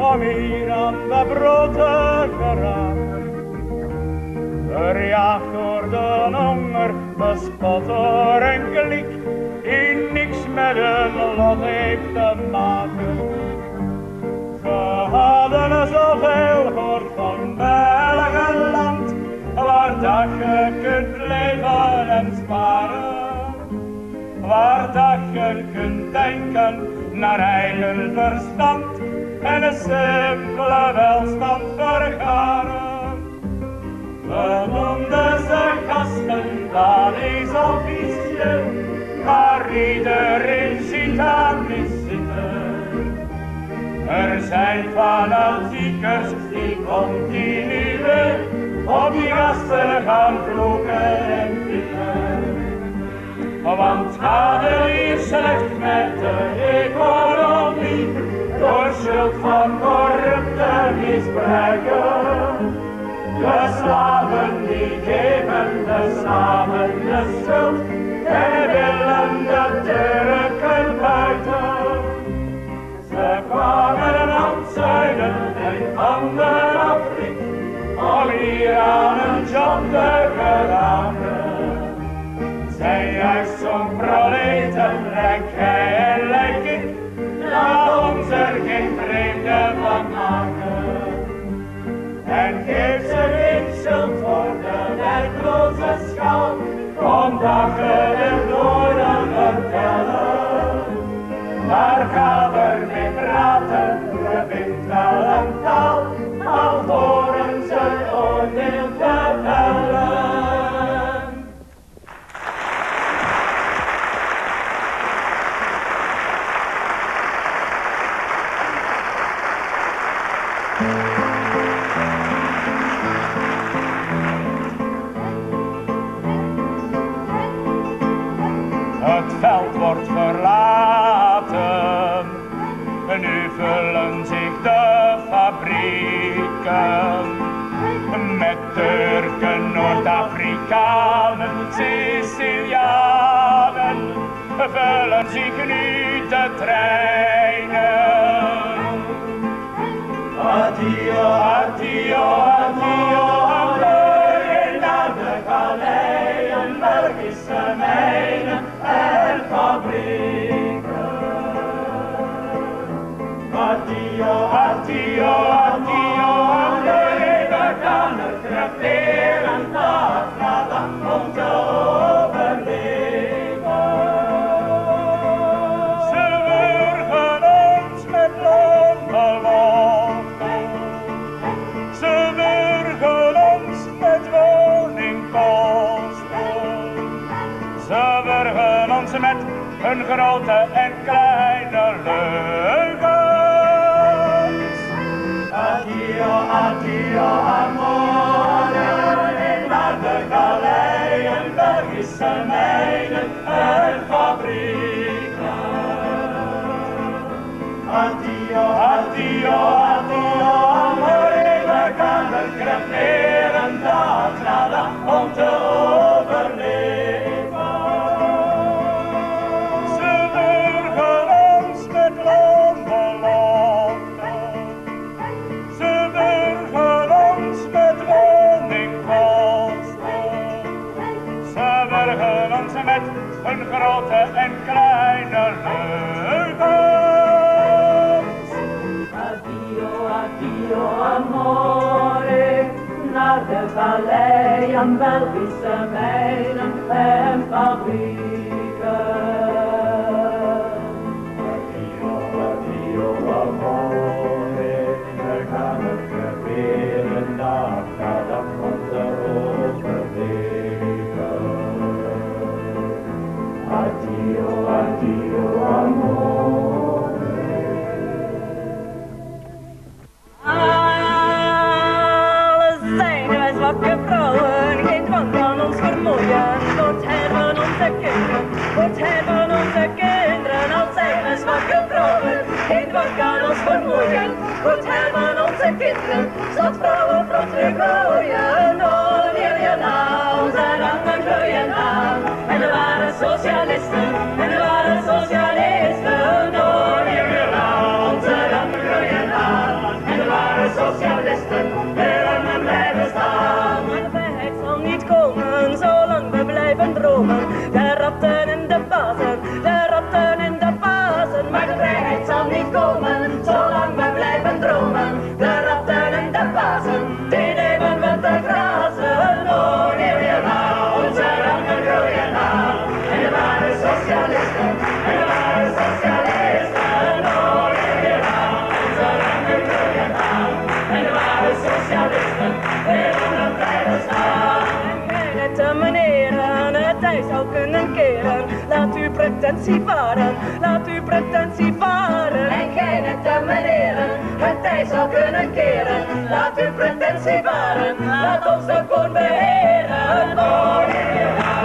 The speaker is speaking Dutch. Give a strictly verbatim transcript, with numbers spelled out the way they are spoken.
om hier aan de brood te geraken. Verjaagd door de honger, bespot door een kliek, die niks met hun lot heeft te maken. Ze hadden zoveel gehoord van Belgenland, waar dat je kunt leven en sparen, waar dat je kunt denken naar eigen verstand en een simpele welstand vergaren. We noemden ze gasten, dat is officieel, maar iedereen ziet aan niet zitten. Er zijn fanatiekers die continu op die gasten gaan vloeken en pitten. Want gaat het hier slecht met de economie, door schuld van corrupte misbruiken. De slaven die geven de slaven de schuld en willen de Turken buiten. Ze kwamen aan het zuiden en van de Afrika om hier aan een job te geraken. Zij juist zo'n proleten, lijk gij en lijk ik, laat ons er geen vreemde van maken. En geef ze geen schuld voor de werkloze schaal, omdat ge de doden vertellen. Daar gaat er mee praten, je vindt wel een taal, al horen ze het oordeel te vellen. Het veld wordt verlaten, nu vullen zich de fabrieken met Turken, Noord-Afrikanen, Sicilianen, vullen zich nu de treinen. Addio, addio, addio, addio, naar de galeien, Belgische mijnen en fabrieken. Addio, addio, addio, addio, we gaan het creperen, dag na dag om te overleven. Ze wurgen ons met loonbeloften, ze wurgen ons met woningkosten, ze wurgen ons met hun grote en kleine leugens. Addio, addio, amore, naar de galeien, Belgische mijnen en fabrieken. Addio, addio, addio, amore, we gaan er creperen, dag na dag om te overleven. Ze wurgen ons met loonbeloften, ze wurgen ons met woningkosten, ze wurgen ons met hun grote en kleine leugens. Addio, addio, amore, naar de valleien, Belgische mijnen en fabrieken. Addio, addio, amore, we gaan het creperen, dag na dag om te overleven. Addio, addio, amore. Alle zenuwen, zwakke vrouwen, geen dwang kan ons vermoeien. Wordt Heer van onze kinderen, wordt Heer van onze kinderen. Al zijn we zwakke vrouwen, geen dwang kan ons vermoeien. Wordt Heer van onze kinderen, zat vrouwen vlot weer gooien. Oh, leer je nou, onze rangen groeien aan. En er waren socialisten, en er waren socialisten. Oh, leer je nou, onze rangen groeien aan. blijven dromen. De ratten en de bazen, de ratten en de bazen. Maar de vrijheid zal niet komen, zolang we blijven dromen. De ratten en de bazen, die nemen we te grazen. Oh, neem je maar, onze rangen groeien aan. En de ware socialisten, en de ware socialisten. Oh, neem je maar, onze rangen groeien aan. En de ware socialisten, willen een blijven staan. En gij net meneren, het tij zou kunnen keren. Laat uw pretentie varen, laat uw pretentie varen. En gij net meneren, het tij zou kunnen keren. Laat uw pretentie varen, laat ons de koon beheren. Oh,